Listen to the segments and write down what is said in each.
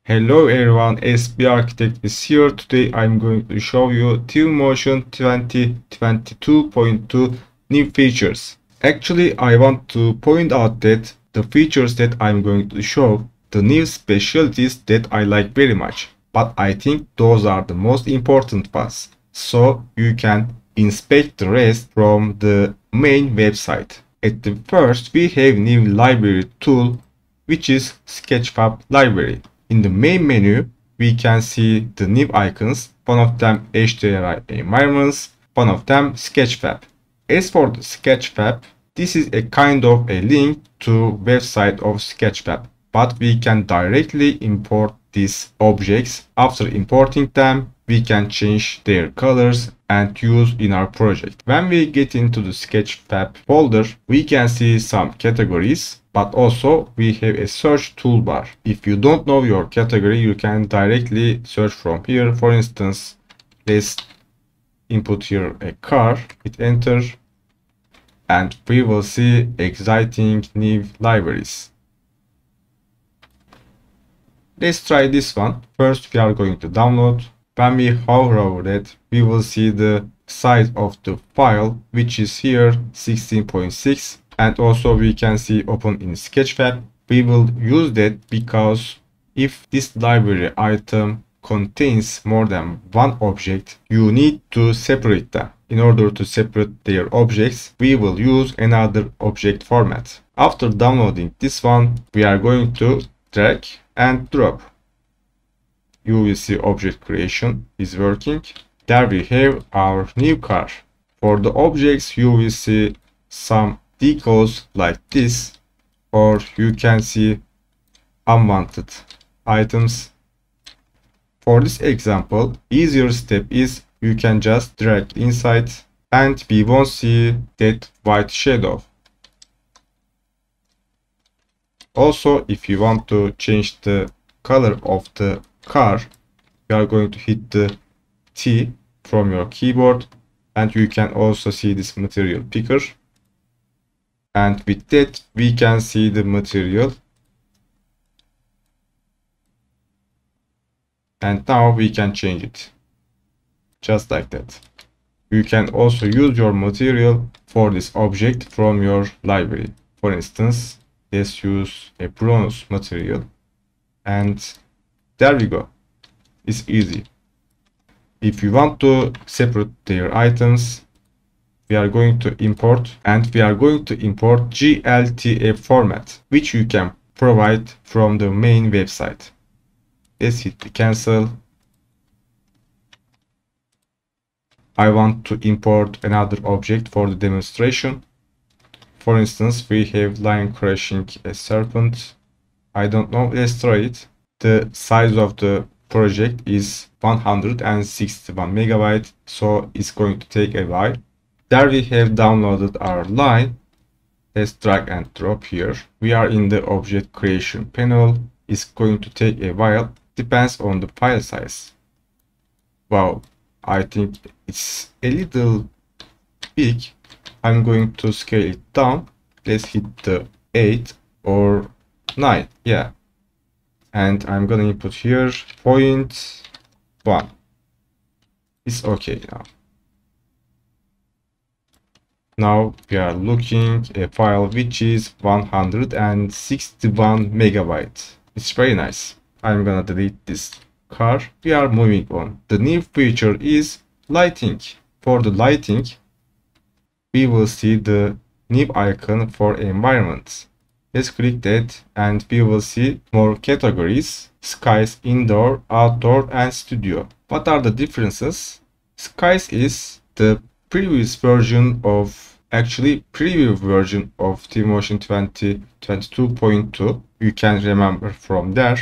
Hello everyone, SB Architect is here. Today I'm going to show you Twinmotion 2022.2 new features. Actually, I want to point out that the features that I'm going to show, the new specialties that I like very much. But I think those are the most important ones. So you can inspect the rest from the main website. At the first, we have new library tool, which is Sketchfab library. In the main menu, we can see the new icons, one of them HDRI environments, one of them Sketchfab. As for the Sketchfab, this is a kind of a link to website of Sketchfab, but we can directly import these objects. After importing them, we can change their colors and use in our project. When we get into the Sketchfab folder, we can see some categories, but also we have a search toolbar. If you don't know your category, you can directly search from here. For instance, let's input here a car, hit enter, and we will see exciting new libraries. Let's try this one. First, we are going to download. When we hover over that, we will see the size of the file, which is here 16.6, and also we can see open in Sketchfab. We will use that because if this library item contains more than one object, you need to separate them. In order to separate their objects, we will use another object format. After downloading this one, we are going to drag and drop. You will see object creation is working. There we have our new car. For the objects, you will see some decals like this, or you can see unwanted items. For this example, easier step is you can just drag inside and we won't see that white shadow. Also, if you want to change the color of the car, you are going to hit the T from your keyboard, and you can also see this material picker, and with that we can see the material, and now we can change it just like that. You can also use your material for this object from your library. For instance, let's use a bronze material, and there we go. It's easy. If you want to separate their items, we are going to import, and we are going to import GLTF format, which you can provide from the main website. Let's hit the cancel. I want to import another object for the demonstration. For instance, we have line crashing a serpent. I don't know, let's try it. The size of the project is 161 megabyte, so it's going to take a while. There we have downloaded our line. Let's drag and drop here. We are in the object creation panel. It's going to take a while, depends on the file size. Wow, I think it's a little big. I'm going to scale it down. Let's hit the 8 or 9, yeah. And I'm gonna input here 0.1. It's okay now. Now we are looking at a file which is 161 megabyte. It's very nice. I'm gonna delete this car. We are moving on. The new feature is lighting. For the lighting, we will see the new icon for environments. Let's click that and we will see more categories: skies, indoor, outdoor, and studio. What are the differences? Skies is the previous version of, actually preview version of Twinmotion 2022.2. You can remember from there.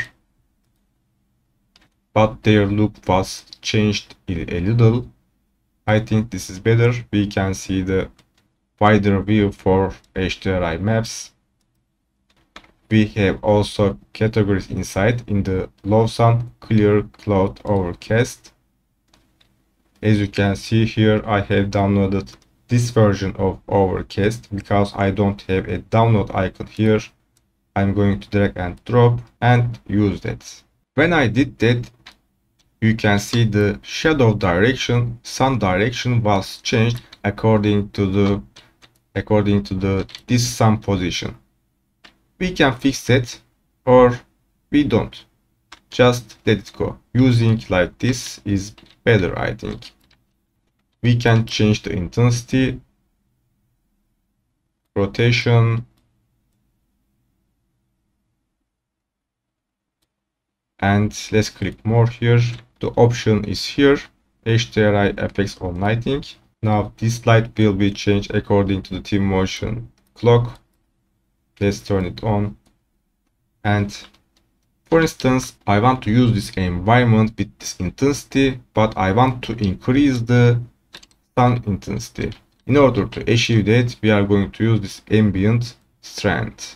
But their look was changed a little. I think this is better. We can see the wider view for HDRI maps. We have also categories inside in the low sun, clear, cloud, overcast. As you can see here, I have downloaded this version of Overcast because I don't have a download icon here. I'm going to drag and drop and use that. When I did that, you can see the shadow direction, sun direction was changed according to the this sun position. We can fix it or we don't. Just let it go. Using like this is better, I think. We can change the intensity, rotation, and let's click more here. The option is here, HDRI effects on lighting. Now this light will be changed according to the Twinmotion clock. Let's turn it on. And for instance, I want to use this environment with this intensity, but I want to increase the sun intensity. In order to achieve that, we are going to use this ambient strength.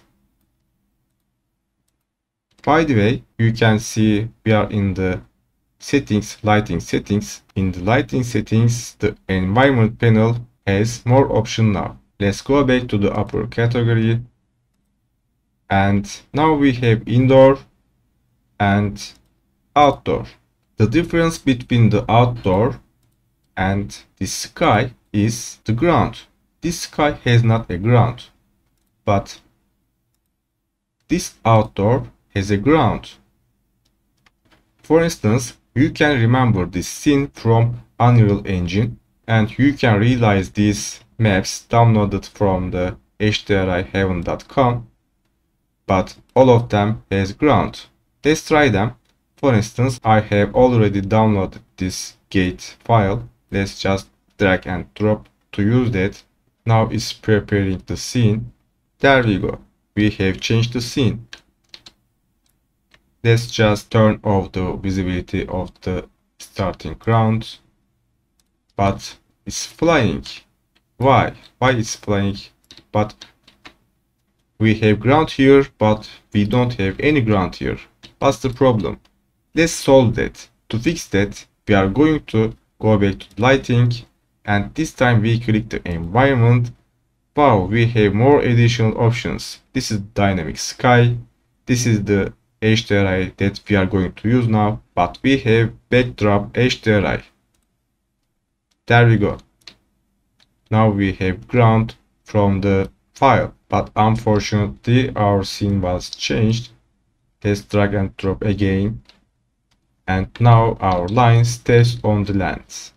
By the way, you can see we are in the settings, lighting settings. In the lighting settings, the environment panel has more options now. Let's go back to the upper category. And now we have indoor and outdoor. The difference between the outdoor and the sky is the ground. This sky has not a ground, but this outdoor has a ground. For instance, you can remember this scene from Unreal Engine, and you can realize these maps downloaded from the hdriheaven.com, but all of them has ground. Let's try them. For instance, I have already downloaded this gate file. Let's just drag and drop to use that. Now it's preparing the scene. There we go. We have changed the scene. Let's just turn off the visibility of the starting ground. But it's flying. Why? Why it's flying? But we have ground here, but we don't have any ground here. What's the problem? Let's solve that. To fix that, we are going to go back to lighting, and this time we click the environment. Wow, we have more additional options. This is dynamic sky. This is the HDRI that we are going to use now, but we have backdrop HDRI. There we go. Now we have ground from the file, but unfortunately our scene was changed. Let's drag and drop again, and now our line stays on the lens.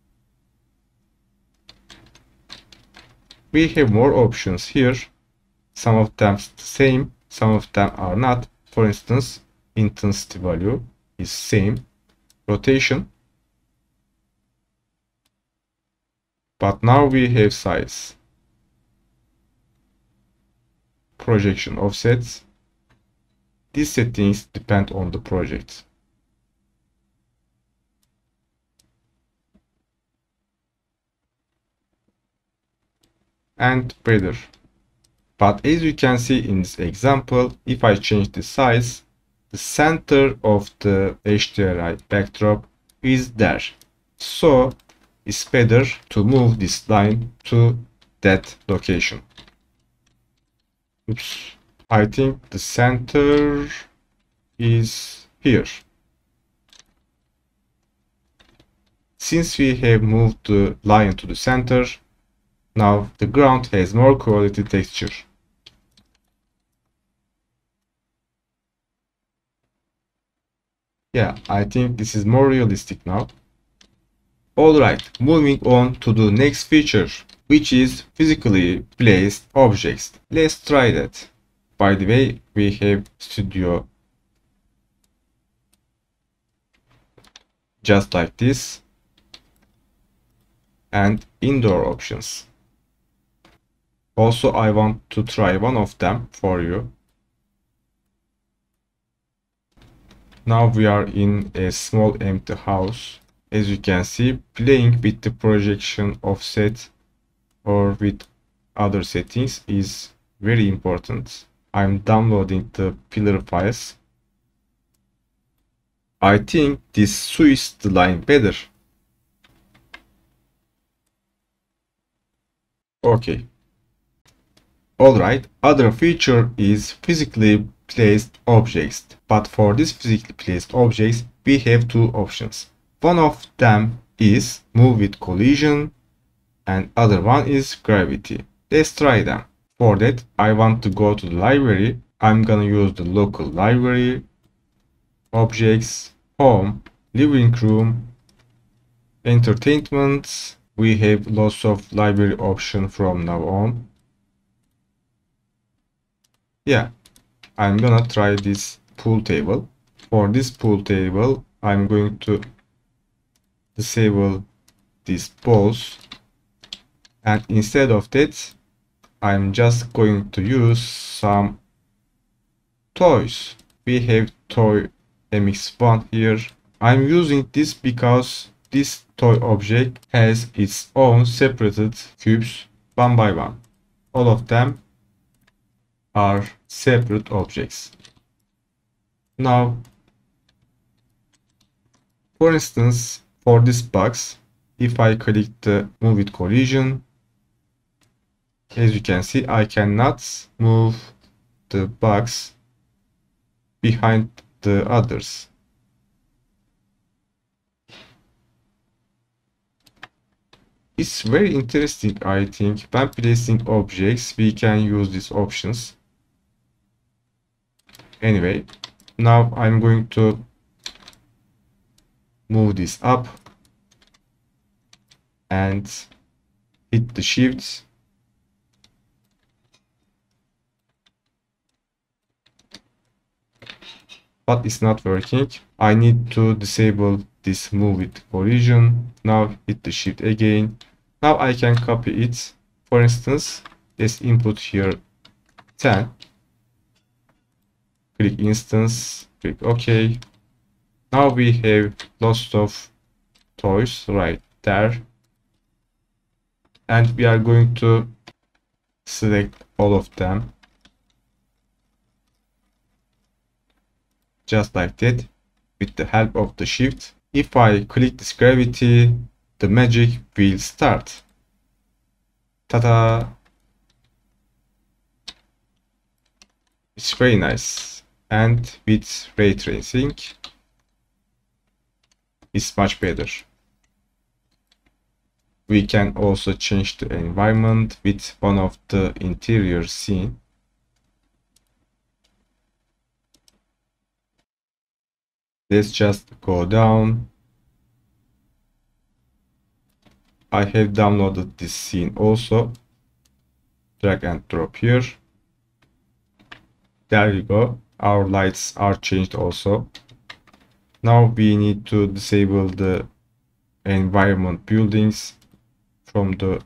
We have more options here. Some of them the same, some of them are not. For instance, intensity value is same, rotation, but now we have size, projection offsets. These settings depend on the project. And better. But as you can see in this example, if I change the size, the center of the HDRI backdrop is there. So it's better to move this line to that location. Oops. I think the center is here. Since we have moved the line to the center, now the ground has more quality texture. Yeah, I think this is more realistic now. Alright, moving on to the next feature, which is physically placed objects. Let's try that. By the way, we have studio just like this, and indoor options. Also, I want to try one of them for you. Now we are in a small empty house. As you can see, playing with the projection offset or with other settings is very important. I'm downloading the pillar files. I think this suits the line better. Okay. Alright, other feature is physically placed objects. But for this physically placed objects, we have two options. One of them is move with collision and other one is gravity. Let's try them. For that, I want to go to the library. I'm gonna use the local library, objects, home, living room, entertainment. We have lots of library options from now on. Yeah, I'm gonna try this pool table. For this pool table, I'm going to disable these balls, and instead of that, I'm just going to use some toys. We have toy MX1 here. I'm using this because this toy object has its own separated cubes one by one. All of them are separate objects. Now, for instance, for this box, if I click the move with collision, as you can see, I cannot move the box behind the others. It's very interesting, I think. When placing objects, we can use these options. Anyway, now I'm going to move this up and hit the shift. But it's not working. I need to disable this move with collision. Now hit the shift again. Now I can copy it. For instance, let's input here 10. Click instance, click OK. Now we have lots of toys right there. And we are going to select all of them. Just like that, with the help of the shift. If I click this gravity, the magic will start. Ta-da! It's very nice. And with ray tracing, it's much better. We can also change the environment with one of the interior scene. Let's just go down. I have downloaded this scene also. Drag and drop here. There you go. Our lights are changed also. Now we need to disable the environment buildings from the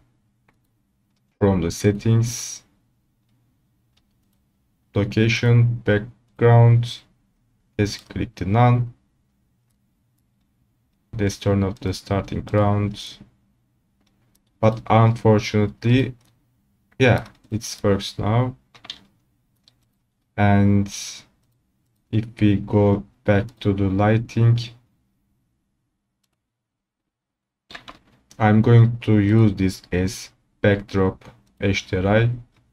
settings. Location, background. Let's click the none. Let's turn off the starting ground. But unfortunately, yeah, it works now. And if we go back to the lighting, I'm going to use this as backdrop HDRI.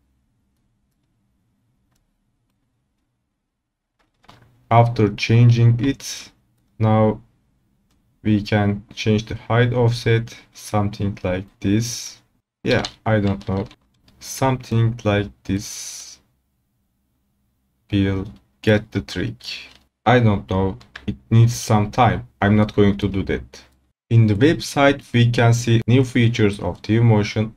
After changing it, now we can change the height offset, something like this. Yeah, I don't know, something like this will get the trick. I don't know, it needs some time. I'm not going to do that. In the website, we can see new features of Twinmotion.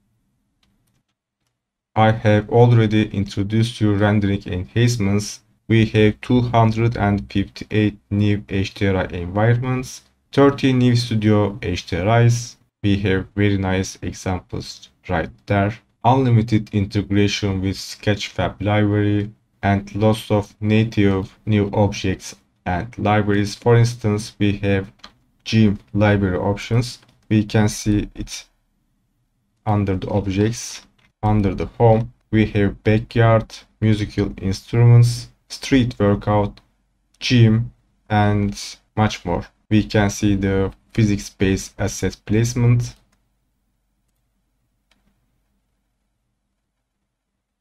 I have already introduced you rendering enhancements. We have 258 new HDRI environments, 30 new studio HDRIs. We have very nice examples right there. Unlimited integration with Sketchfab library and lots of native new objects and libraries. For instance, we have GIMP library options. We can see it under the objects. Under the home, we have backyard, musical instruments, street workout, gym, and much more. We can see the physics-based asset placement.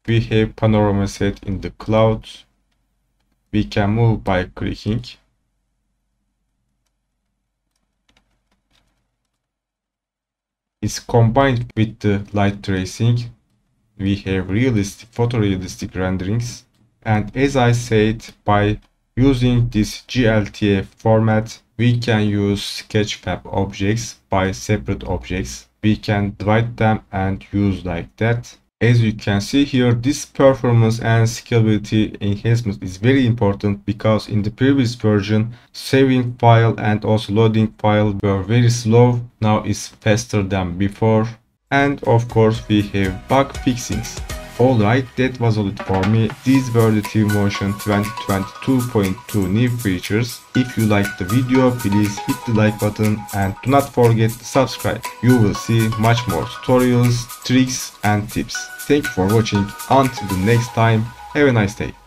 We have panorama set in the cloud. We can move by clicking. It's combined with the light tracing. We have realistic, photorealistic renderings. And as I said, by using this GLTF format, we can use Sketchfab objects by separate objects. We can divide them and use like that. As you can see here, this performance and scalability enhancement is very important because in the previous version, saving file and also loading file were very slow. Now it's faster than before. And of course, we have bug fixings. Alright, that was all it for me. These were the Twinmotion 2022.2 new features. If you liked the video, please hit the like button and do not forget to subscribe. You will see much more tutorials, tricks and tips. Thank you for watching. Until the next time, have a nice day.